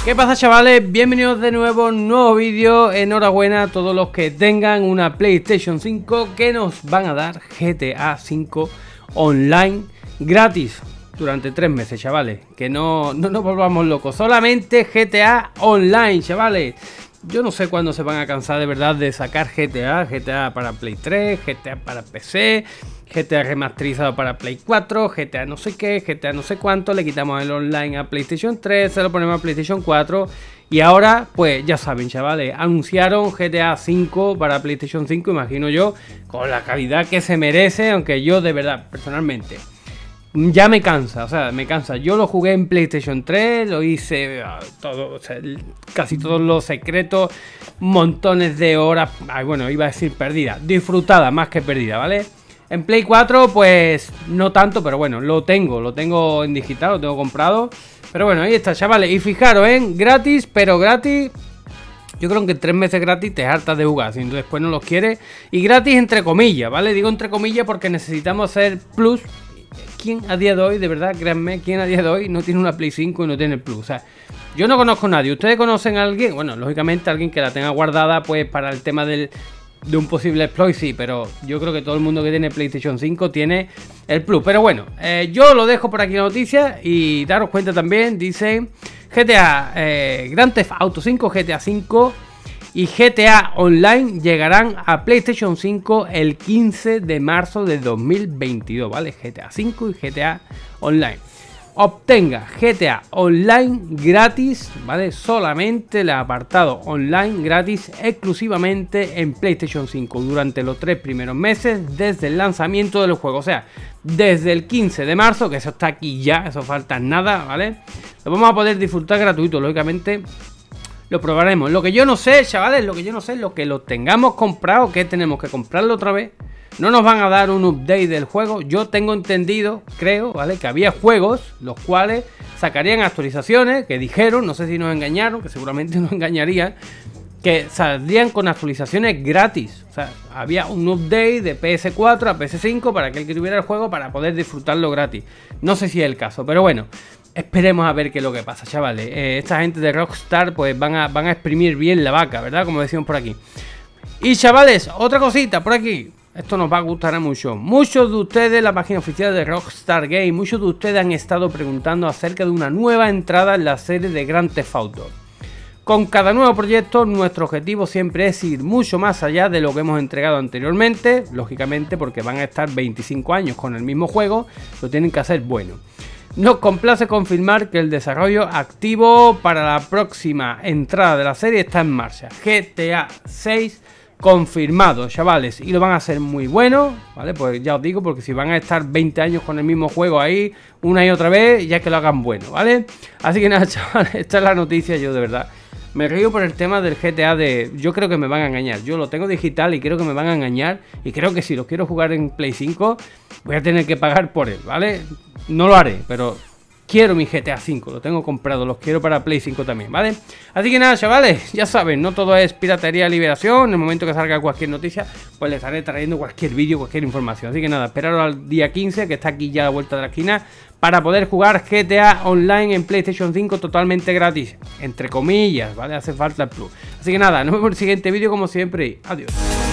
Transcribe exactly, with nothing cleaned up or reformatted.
¿Qué pasa, chavales? Bienvenidos de nuevo a un nuevo vídeo. Enhorabuena a todos los que tengan una PlayStation cinco, que nos van a dar G T A cinco online gratis durante tres meses, chavales. Que no, no nos volvamos locos, solamente G T A online, chavales. Yo no sé cuándo se van a cansar de verdad de sacar G T A, G T A para Play tres, G T A para P C, G T A remasterizado para Play cuatro, G T A no sé qué, G T A no sé cuánto. Le quitamos el online a PlayStation tres, se lo ponemos a PlayStation cuatro. Y ahora, pues ya saben, chavales, anunciaron G T A cinco para PlayStation cinco, imagino yo, con la calidad que se merece. Aunque yo de verdad, personalmente, ya me cansa, o sea, me cansa. Yo lo jugué en PlayStation tres, lo hice todo, o sea, casi todos los secretos, montones de horas. Ay, bueno, iba a decir perdida, disfrutada más que perdida, ¿vale? En Play cuatro, pues no tanto, pero bueno, lo tengo, lo tengo en digital, lo tengo comprado. Pero bueno, ahí está, chavales. Y fijaros, ¿eh? Gratis, pero gratis. Yo creo que en tres meses gratis te hartas de jugar, si después no los quieres. Y gratis entre comillas, ¿vale? Digo entre comillas porque necesitamos hacer plus. ¿Quién a día de hoy, de verdad, créanme, quién a día de hoy no tiene una Play cinco y no tiene el Plus? O sea, yo no conozco a nadie. ¿Ustedes conocen a alguien? Bueno, lógicamente alguien que la tenga guardada, pues para el tema del, de un posible exploit, sí. Pero yo creo que todo el mundo que tiene PlayStation cinco tiene el Plus. Pero bueno, eh, yo lo dejo por aquí la noticia. Y daros cuenta también, dice G T A, eh, Grand Theft Auto cinco, G T A cinco y G T A Online llegarán a PlayStation cinco el quince de marzo de dos mil veintidós, ¿vale? G T A cinco y G T A Online. Obtenga G T A Online gratis, ¿vale? Solamente el apartado online gratis exclusivamente en PlayStation cinco durante los tres primeros meses desde el lanzamiento del juego. O sea, desde el quince de marzo, que eso está aquí ya, eso falta nada, ¿vale? Lo vamos a poder disfrutar gratuito, lógicamente. Lo probaremos. Lo que yo no sé, chavales, lo que yo no sé es lo que lo tengamos comprado, que tenemos que comprarlo otra vez. No nos van a dar un update del juego. Yo tengo entendido, creo, ¿vale? Que había juegos los cuales sacarían actualizaciones, que dijeron, no sé si nos engañaron, que seguramente nos engañarían, que saldrían con actualizaciones gratis. O sea, había un update de P S cuatro a P S cinco para aquel que tuviera el juego para poder disfrutarlo gratis. No sé si es el caso, pero bueno. Esperemos a ver qué es lo que pasa, chavales. Eh, esta gente de Rockstar pues van a, van a exprimir bien la vaca, ¿verdad? Como decimos por aquí. Y chavales, otra cosita por aquí. Esto nos va a gustar a mucho. Muchos de ustedes, la página oficial de Rockstar Games, muchos de ustedes han estado preguntando acerca de una nueva entrada en la serie de Grand Theft Auto. Con cada nuevo proyecto, nuestro objetivo siempre es ir mucho más allá de lo que hemos entregado anteriormente. Lógicamente, porque van a estar veinticinco años con el mismo juego, lo tienen que hacer bueno. Nos complace confirmar que el desarrollo activo para la próxima entrada de la serie está en marcha. G T A seis confirmado, chavales, y lo van a hacer muy bueno, ¿vale? Pues ya os digo, porque si van a estar veinte años con el mismo juego ahí, una y otra vez, ya que lo hagan bueno, ¿vale? Así que nada, chavales, esta es la noticia. Yo de verdad me río por el tema del G T A de... Yo creo que me van a engañar. Yo lo tengo digital y creo que me van a engañar. Y creo que si lo quiero jugar en Play cinco, voy a tener que pagar por él, ¿vale? No lo haré, pero quiero mi G T A cinco. Lo tengo comprado, los quiero para Play cinco también, ¿vale? Así que nada, chavales, ya saben, no todo es piratería, liberación. En el momento que salga cualquier noticia, pues les estaré trayendo cualquier vídeo, cualquier información. Así que nada, esperaros al día quince, que está aquí ya a la vuelta de la esquina, para poder jugar G T A Online en PlayStation cinco totalmente gratis, entre comillas, ¿vale? Hace falta el Plus. Así que nada, nos vemos en el siguiente vídeo como siempre y adiós.